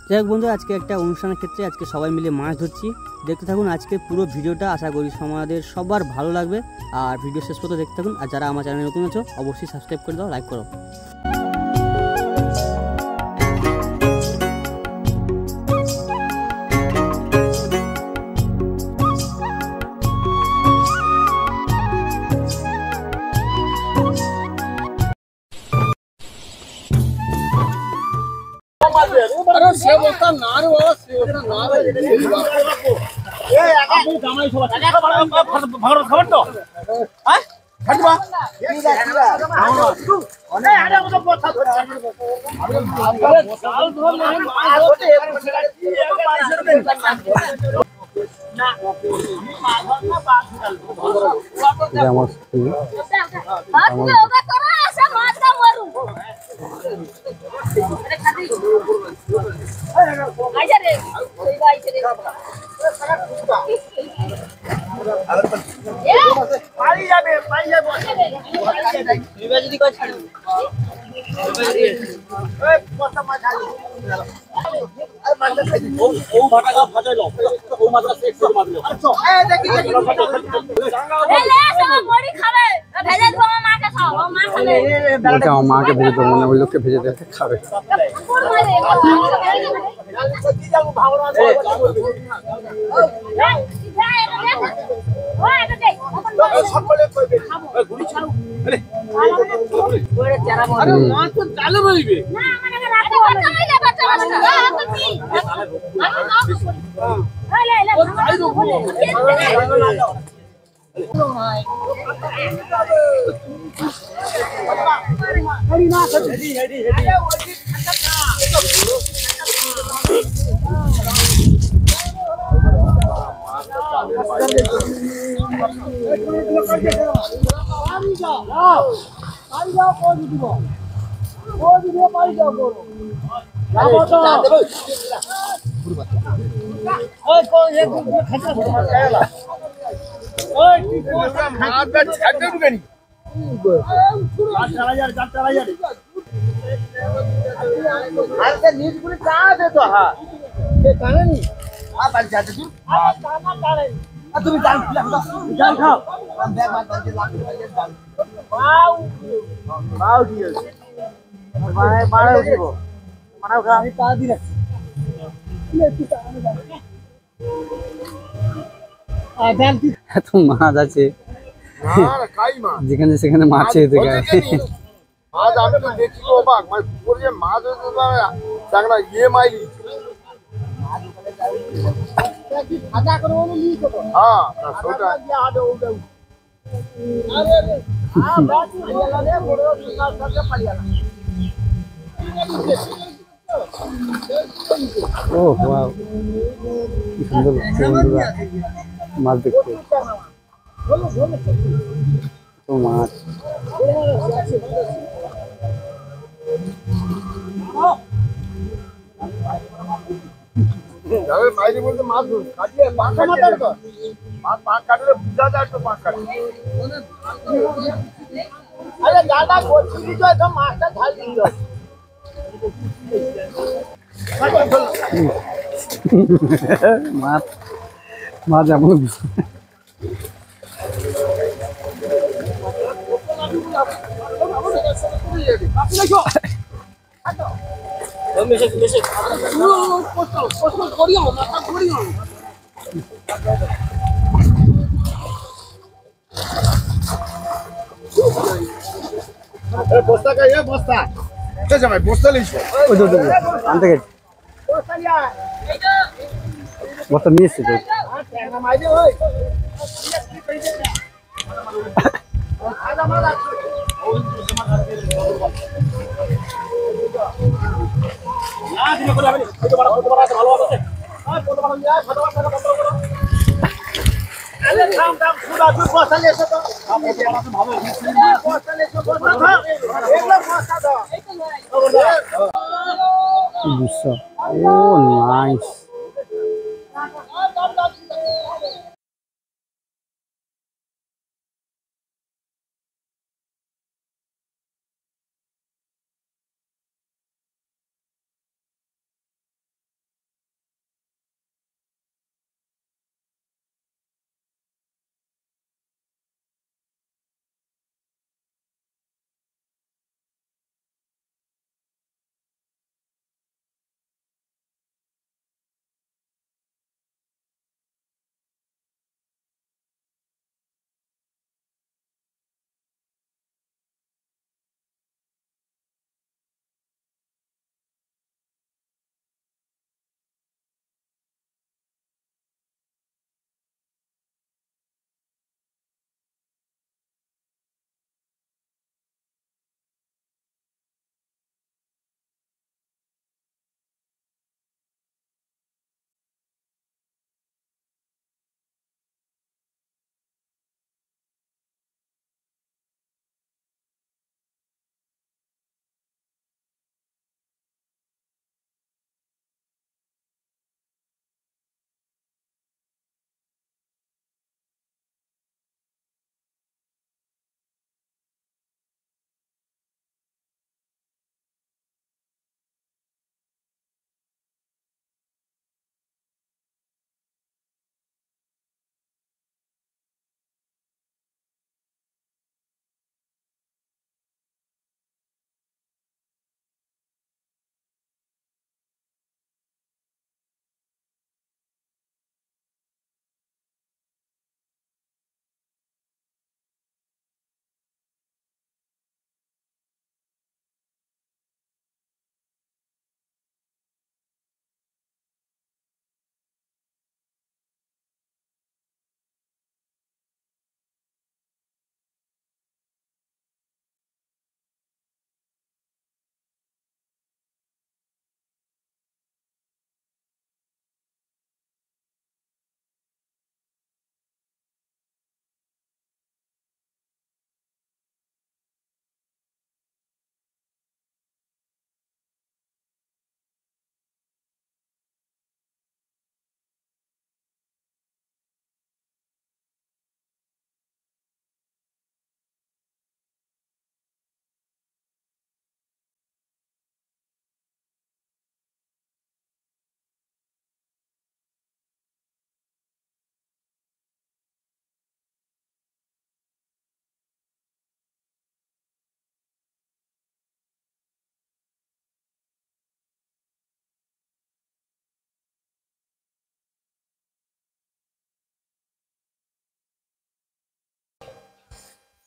যাই হোক বন্ধু, আজকে একটা অনুষ্ঠানের ক্ষেত্রে আজকে সবাই মিলে মাছ ধরছি। দেখতে থাকুন আজকে পুরো ভিডিওটা, আশা করি আমাদের সবার ভালো লাগবে। আর ভিডিও শেষ পর্যন্ত দেখতে থাকুন। আর যারা আমার চ্যানেলে নতুন আছো অবশ্যই সাবস্ক্রাইব করে দাও, লাইক করো। মাকে ভেজে দেবো, মানে ওই লোককে ভেজে দেখে খাবে। এত মাছ আছে যেখানে সেখানে মাছ ছেড়ে থেকে মাছ আমি তো দেখছি অবাক, মানে পুকুরে যে মাছ হয়েছে ইয়ে মাইলি ও ওয়াও, কি সুন্দর লাগছে বন্ধুরা মাছ দেখতে। তো মাছ মাইলি বলতে মাছ কাটিয়ে পাক কাটিয়ে পাক কাটলে বুঝা যায় তো পাক কাটে। আরে দাদা বলছি তো একদম মাছটা ঢাল দিল। মাছ মাছ এমন বস্তা কা ये বস্তা কে জামাই বস্তা লিছ ওই তো আনতে গেছে বস্তা নিয়ে এসছে তো মাইদে ওই ও নাইস।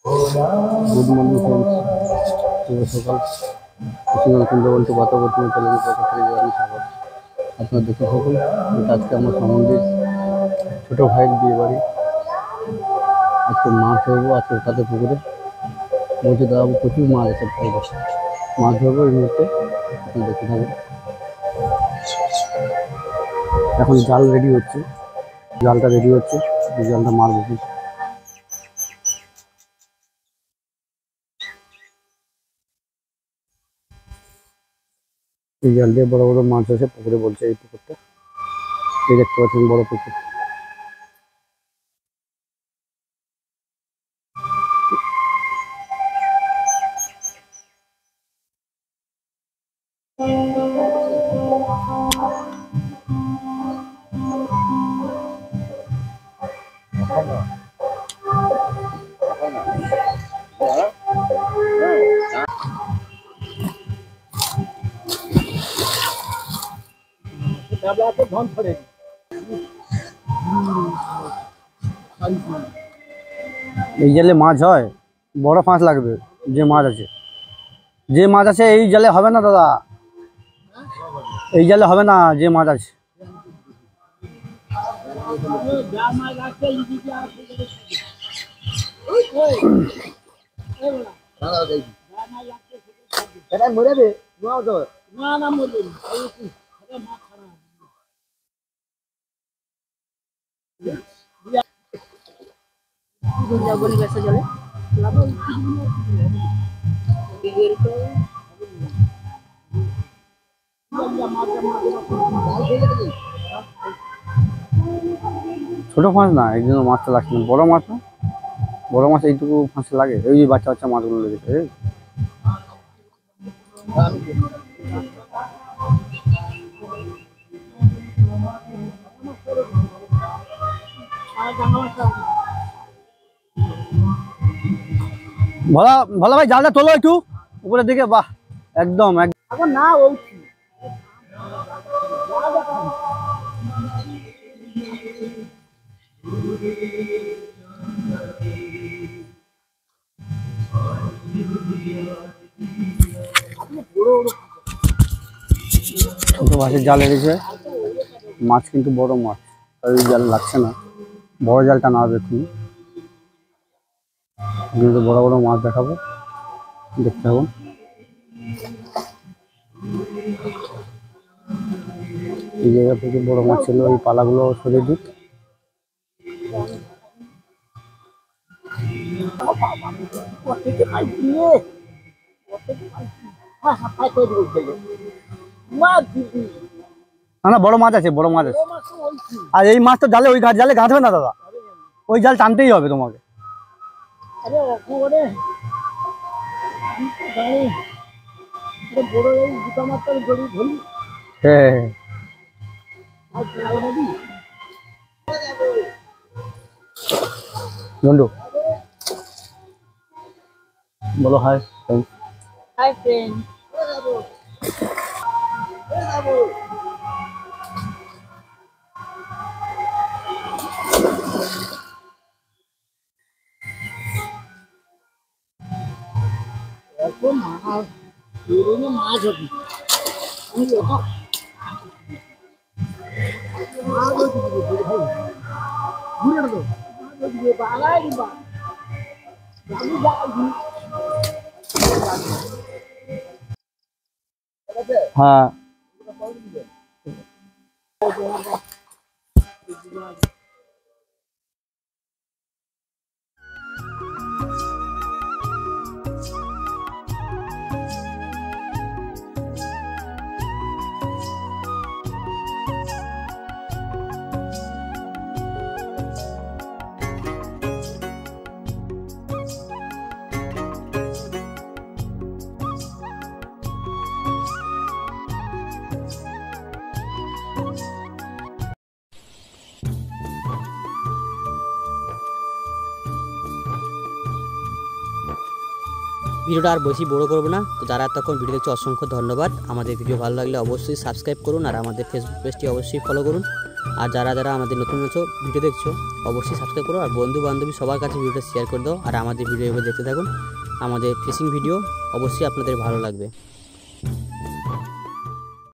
গুড মর্নিং ফ্রেন্ডস, শুভ সকাল। কুচিনাল সুন্দরবন টু বাতাবর্তী চ্যানেলের পক্ষ থেকে জানাই স্বাগত। আপনারা দেখতে থাকুন। আজকে আমার সম্বন্ধে ছোটো ভাইয়ের বিয়ে বাড়ি। আজকে মাছ ধরবো, আজকে তাদের পুকুরে বলছে দাদা প্রচুর মাছ আছে, মাছ ধরবো এই মুহূর্তে। আপনারা দেখতে থাকুন। এখন জাল রেডি হচ্ছে, জালটা রেডি হচ্ছে, জালটা মারবো। এই জাল দিয়ে বড় বড় মাছ আছে পুকুরে, বলছে এই পুকুরটা, এই দেখতে পাচ্ছেন বড় পুকুর। এই জালে মাছ হয়, বড় ফাঁস লাগবে। যে মাছ আছে, যে মাছ আছে এই জালে হবে না দাদা, এই জালে হবে না। যে মাছ আছে ছোট ফাঁস না, এই জন্য মাছটা লাগছে না। বড় মাছ না, বড় মাছ এইটুকু ফাঁসে লাগে। ওই যে বাচ্চা বাচ্চা মাছগুলো লেগেছে। ভোলা ভোলা ভাই জালটা তোলো একটু উপরের দিকে। বাহ, একদম না। ছোট মাছের জাল এনেছে, মাছ কিন্তু বড় মাছ, তাই জাল লাগছে না। বড় জালটা না দেখুন, কিন্তু বড় বড় মাছ দেখাবো, দেখতে হবে। এই জায়গা থেকে বড় মাছ ছিল, এই পালাগুলো সরিয়ে দিক। না না, বড় মাছ আছে, বড় মাছ আছে। আর এই মাছ তো জালে, ওই জালে গাঁথবে না দাদা, ওই জাল টানতেই হবে তোমাকে। হ্যাঁ, বন্ধু বলো হাই। Hi friend. মাছ হবে হ্যাঁ, ভিডিওটা আর বেশি বড় করবো না। তো যারা এতক্ষণ ভিডিও দেখছে অসংখ্য ধন্যবাদ। আমাদের ভিডিও ভালো লাগলে অবশ্যই সাবস্ক্রাইব করুন, আর আমাদের ফেসবুক পেজটি অবশ্যই ফলো করুন। আর যারা যারা আমাদের নতুন ভিডিও দেখছো অবশ্যই সাবস্ক্রাইব করো, আর বন্ধু বান্ধবী সবার কাছে ভিডিওটা শেয়ার করে দাও। আর আমাদের ভিডিও এভাবে দেখতে থাকুন, আমাদের ফিশিং ভিডিও অবশ্যই আপনাদের ভালো লাগবে।